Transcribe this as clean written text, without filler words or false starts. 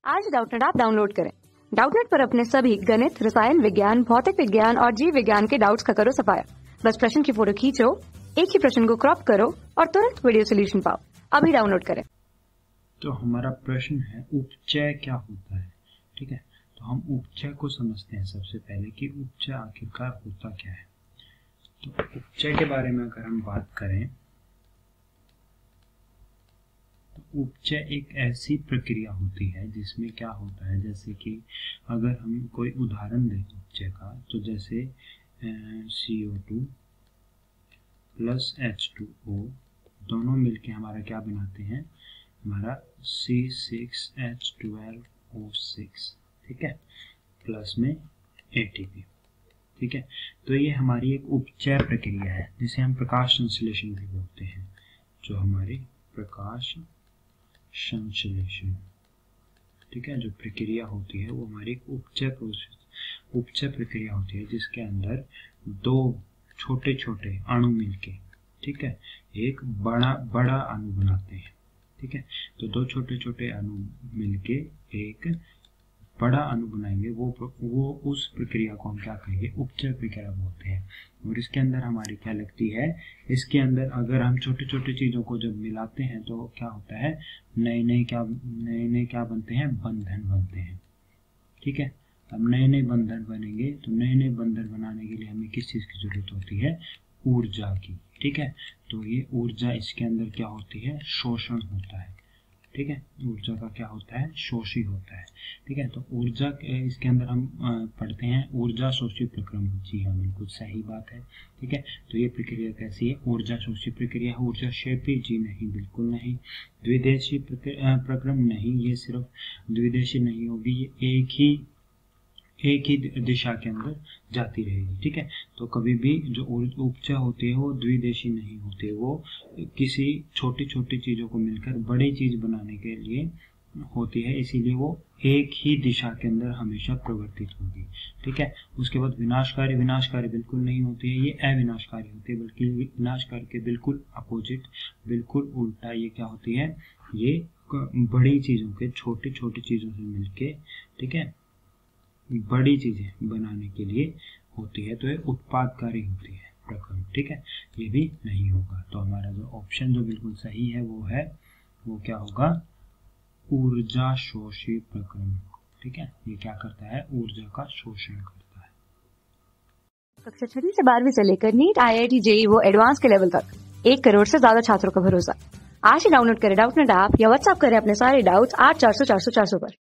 आज Doubtnut app download करें। डाउटनेट पर अपने सभी गणित, रसायन विज्ञान, भौतिक विज्ञान और जीव विज्ञान के डाउट्स का करो सफाया। बस प्रश्न की फोटो खींचो, एक ही प्रश्न को क्रॉप करो और तुरंत वीडियो सोल्यूशन पाओ। अभी डाउनलोड करें। तो हमारा प्रश्न है उपचय क्या होता है। ठीक है, तो हम उपचय को समझते हैं सबसे पहले कि उपचय आखिरकार होता क्या है। तो उपचय के बारे में अगर हम बात करें तो उपचय एक ऐसी प्रक्रिया होती है जिसमें क्या होता है, जैसे कि अगर हम कोई उदाहरण दें उपचय का, तो जैसे CO2 प्लस H2O दोनों मिलके हमारा क्या बनाते हैं, हमारा C6H12O6, ठीक है, प्लस में ATP। ठीक है, तो ये हमारी एक उपचय प्रक्रिया है जिसे हम प्रकाश संश्लेषण भी बोलते हैं। जो हमारी प्रकाश संश्लेषण, ठीक है, जो प्रक्रिया होती है वो हमारी एक उपचय प्रक्रिया होती है जिसके अंदर दो छोटे छोटे अणु मिलके, ठीक है, एक बड़ा अणु बनाते हैं। ठीक है, तो दो छोटे छोटे अणु मिलके एक बड़ा अणु बनाएंगे, वो उस प्रक्रिया को हम क्या कहेंगे, उपचय प्रक्रिया बोलते हैं। और इसके अंदर हमारी क्या लगती है, इसके अंदर अगर हम छोटे छोटे चीजों को जब मिलाते हैं तो क्या होता है, नए नए क्या बनते हैं, बंधन बनते हैं। ठीक है, अब नए नए बंधन बनेंगे तो नए नए बंधन बनाने के लिए हमें किस चीज की जरूरत होती है, ऊर्जा की। ठीक है, तो ये ऊर्जा इसके अंदर क्या होती है, शोषण होता है। ठीक है, ऊर्जा का क्या होता है, शोषी होता है। ठीक है, तो ऊर्जा इसके अंदर हम पढ़ते हैं ऊर्जा शोषी प्रक्रम। जी हाँ, बिल्कुल सही बात है। ठीक है, तो ये प्रक्रिया कैसी है, ऊर्जा शोषी प्रक्रिया। ऊर्जा क्षेपी, जी नहीं, बिल्कुल नहीं। द्विदेशीय प्रक्रम नहीं, ये सिर्फ द्विदेशीय नहीं होगी, ये एक ही दिशा के अंदर जाती रहेगी। ठीक है, तो कभी भी जो उपचय होती है वो द्विदेशीय नहीं होती, वो किसी छोटी छोटी चीजों को मिलकर बड़ी चीज बनाने के लिए होती है, इसीलिए वो एक ही दिशा के अंदर हमेशा प्रवर्तित होगी। ठीक है, उसके बाद विनाशकारी बिल्कुल नहीं होती है, ये अविनाशकारी होती है, बल्कि विनाशकारी के बिल्कुल अपोजिट, बिल्कुल उल्टा ये क्या होती है, ये बड़ी चीजों के छोटी छोटी चीजों से मिलके, ठीक है, बड़ी चीजें बनाने के लिए होती है, तो ये उत्पादकारी होती है प्रक्रम। ठीक है, ये भी नहीं होगा। तो हमारा जो ऑप्शन जो बिल्कुल सही है वो क्या होगा, ऊर्जा शोषी प्रक्रम। ठीक है, ये क्या करता है, ऊर्जा का शोषण करता है। कक्षा 6वीं से 12वीं से लेकर नीट, IIT, JEE वो एडवांस के लेवल तक 1 करोड़ से ज्यादा छात्रों का भरोसा। आज ही डाउनलोड करें डाउटनेट ऐप या व्हाट्सएप करें अपने सारे डाउट्स 8400 400 400 पर।